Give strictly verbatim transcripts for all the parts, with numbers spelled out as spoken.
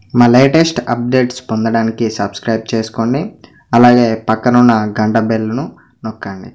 మా latest updates పొందడానికి subscribe చేసుకోండి. అలాగే పక్కనున్న గంట బెల్ను నొక్కండి.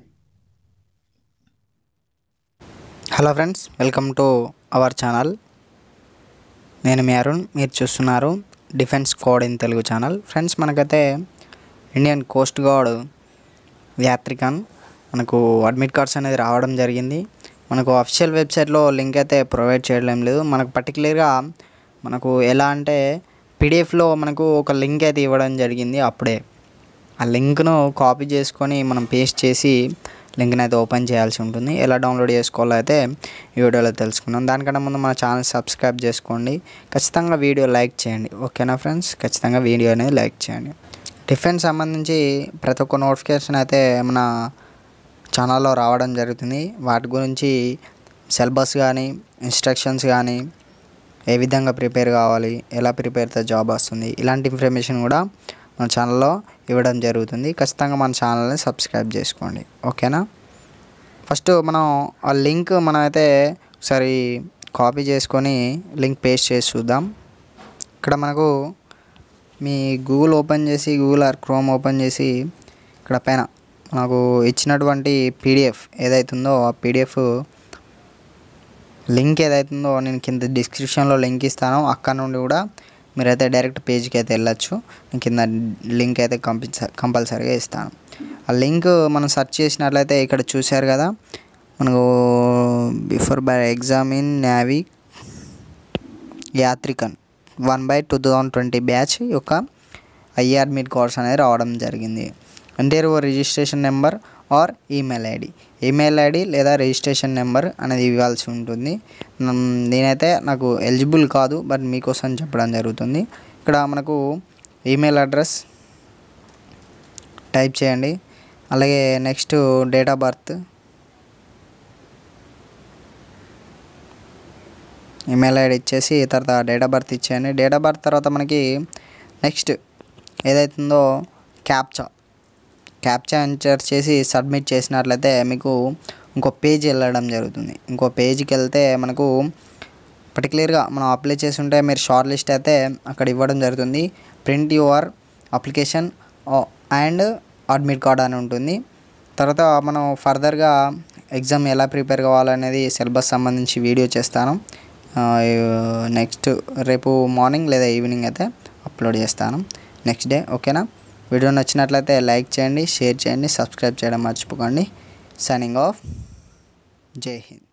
Hello friends, welcome to our channel. నేను మీ అరుణ్, మీరు చూస్తున్నారు defence code in Telugu channel. Friends, మనకైతే ఇండియన్ కోస్ట్ గార్డ్ యాత్రికన్ మనకు అడ్మిట్ కార్డ్స్ అనేది రావడం జరిగింది. మనకు అఫీషియల్ వెబ్సైట్లో లింక్ అయితే ప్రొవైడ్ చేయడం లేదు. మనకు పర్టికులర్గా మనకు ఎలా అంటే పీడిఎఫ్లో మనకు ఒక లింక్ అయితే ఇవ్వడం జరిగింది. అప్పుడే ఆ లింక్ను కాపీ చేసుకొని మనం పేస్ట్ చేసి లింక్ని అయితే ఓపెన్ చేయాల్సి ఉంటుంది. ఎలా డౌన్లోడ్ చేసుకోవాలో అయితే ఈ వీడియోలో తెలుసుకుందాం. దానికన్నా ముందు మన ఛానల్ సబ్స్క్రైబ్ చేసుకోండి. ఖచ్చితంగా వీడియో లైక్ చేయండి. ఓకేనా ఫ్రెండ్స్, ఖచ్చితంగా వీడియో అనేది లైక్ చేయండి. డిఫెన్స్ సంబంధించి ప్రతి ఒక్క నోటిఫికేషన్ అయితే మన ఛానల్లో రావడం జరుగుతుంది. వాటి గురించి సిలబస్ కానీ ఇన్స్ట్రక్షన్స్ కానీ ఏ విధంగా ప్రిపేర్ కావాలి, ఎలా ప్రిపేర్ అయితే జాబ్ వస్తుంది, ఇలాంటి ఇన్ఫర్మేషన్ కూడా మన ఛానల్లో ఇవ్వడం జరుగుతుంది. ఖచ్చితంగా మన ఛానల్ని సబ్స్క్రైబ్ చేసుకోండి. ఓకేనా. ఫస్ట్ మనం ఆ లింక్ మనం అయితే ఒకసారి కాపీ చేసుకొని లింక్ పేస్ట్ చేసి చూద్దాం. ఇక్కడ మనకు మీ గూగుల్ ఓపెన్ చేసి గూగుల్ ఆర్ క్రోమ్ ఓపెన్ చేసి ఇక్కడ పైన మనకు ఇచ్చినటువంటి పీడిఎఫ్ ఏదైతుందో ఆ పీడిఎఫ్ లింక్ ఏదైతుందో నేను కింద డిస్క్రిప్షన్లో లింక్ ఇస్తాను. అక్కడ నుండి కూడా మీరైతే డైరెక్ట్ పేజ్కి అయితే వెళ్ళచ్చు. నేను కింద లింక్ అయితే కంపల్స కంపల్సరీగా ఇస్తాను. ఆ లింక్ మనం సెర్చ్ చేసినట్లయితే ఇక్కడ చూశారు కదా, మనకు before by exam in navy Yantrik one by two thousand twenty batch యొక్క ఐఏ అడ్మిట్ కోర్స్ అనేది రావడం జరిగింది. ఎంటర్ ఓ registration number or email ID email ID లేదా రిజిస్ట్రేషన్ నెంబర్ అనేది ఇవ్వాల్సి ఉంటుంది. నేనైతే నాకు ఎలిజిబుల్ కాదు, బట్ మీకోసం చెప్పడం జరుగుతుంది. ఇక్కడ మనకు ఈమెయిల్ అడ్రస్ టైప్ చేయండి. అలాగే next date of birth, email ID ఇచ్చేసి తర్వాత డేట్ ఆఫ్ బర్త్ ఇచ్చేయండి. డేట్ ఆఫ్ బర్త్ తర్వాత మనకి నెక్స్ట్ ఏదైతుందో క్యాప్చా క్యాప్చా ఎంటర్ చేసి సబ్మిట్ చేసినట్లయితే మీకు ఇంకో పేజ్ వెళ్ళడం జరుగుతుంది. ఇంకో పేజ్కి వెళ్తే మనకు పర్టికులర్గా మనం అప్లై చేసి ఉంటే మీరు షార్ట్ లిస్ట్ అయితే అక్కడ ఇవ్వడం జరుగుతుంది. Print your application and admit card అని ఉంటుంది. తర్వాత మనం ఫర్దర్గా ఎగ్జామ్ ఎలా ప్రిపేర్ కావాలనేది సిలబస్ సంబంధించి వీడియో చేస్తాను. నెక్స్ట్ రేపు మార్నింగ్ లేదా ఈవినింగ్ అయితే అప్లోడ్ చేస్తాను, నెక్స్ట్ డే. ఓకేనా. వీడియో నచ్చినట్లయితే లైక్ చేయండి, షేర్ చేయండి, సబ్స్క్రైబ్ చేయడం మర్చిపోకండి. Signing off. జై హింద్.